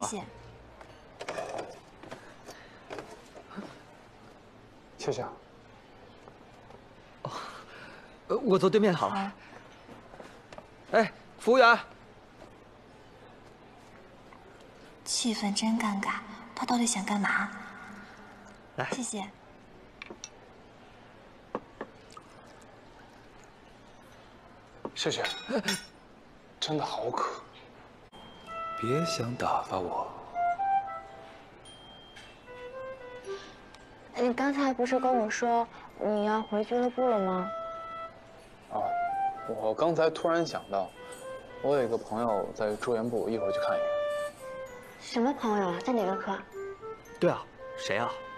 谢谢。 谢谢啊。 我坐对面好了。哎，服务员。 气氛真尴尬，他到底想干嘛？ 来， 谢谢。 谢谢。真的好渴。 别想打发我。 你刚才不是跟我说你要回俱乐部了吗？ 啊，我刚才突然想到，我有一个朋友在住院部，一会儿去看一看。 什么朋友啊？在哪个科？ 对啊，谁啊？